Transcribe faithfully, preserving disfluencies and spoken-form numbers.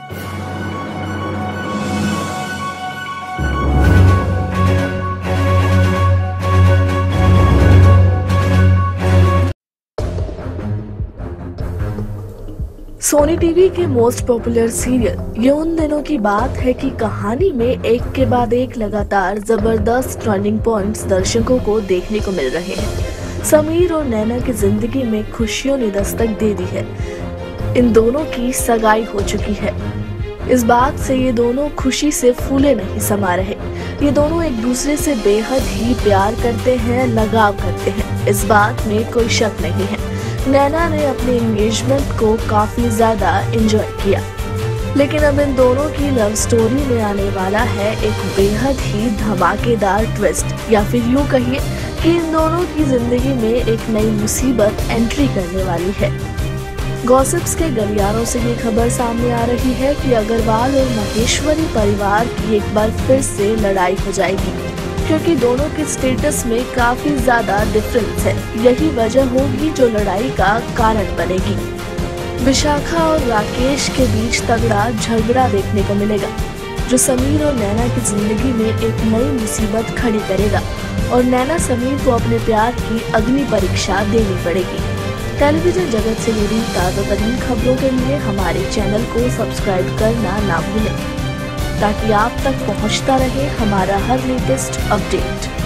Soni TV के most popular serial ये उन दिनों की बात है कि कहानी में एक के बाद एक लगातार जबरदस्त टर्निंग पॉइंट्स दर्शकों को देखने को मिल रहे हैं। समीर और नैना की जिंदगी में खुशियों ने दस्तक दे दी है। इन दोनों की सगाई हो चुकी है। इस बात से ये दोनों खुशी से फूले नहीं समा रहे। ये दोनों एक दूसरे से बेहद ही प्यार करते हैं, लगाव करते हैं, इस बात में कोई शक नहीं है। नैना ने अपने एंगेजमेंट को काफी ज्यादा एंजॉय किया, लेकिन अब इन दोनों की लव स्टोरी में आने वाला है एक बेहद ही धमाकेदार ट्विस्ट, या फिर यूँ कहिए कि इन दोनों की जिंदगी में एक नई मुसीबत एंट्री करने वाली है। गॉसिप्स के गलियारों से ये खबर सामने आ रही है कि अग्रवाल और महेश्वरी परिवार की एक बार फिर से लड़ाई हो जाएगी, क्योंकि दोनों के स्टेटस में काफी ज्यादा डिफरेंस है। यही वजह होगी जो लड़ाई का कारण बनेगी। विशाखा और राकेश के बीच तगड़ा झगड़ा देखने को मिलेगा, जो समीर और नैना की जिंदगी में एक नई मुसीबत खड़ी करेगा और नैना समीर को अपने प्यार की अग्नि परीक्षा देनी पड़ेगी। टेलीविजन जगत से जुड़ी ताज़ा तरीन खबरों के लिए हमारे चैनल को सब्सक्राइब करना ना भूलें, ताकि आप तक पहुंचता रहे हमारा हर लेटेस्ट अपडेट।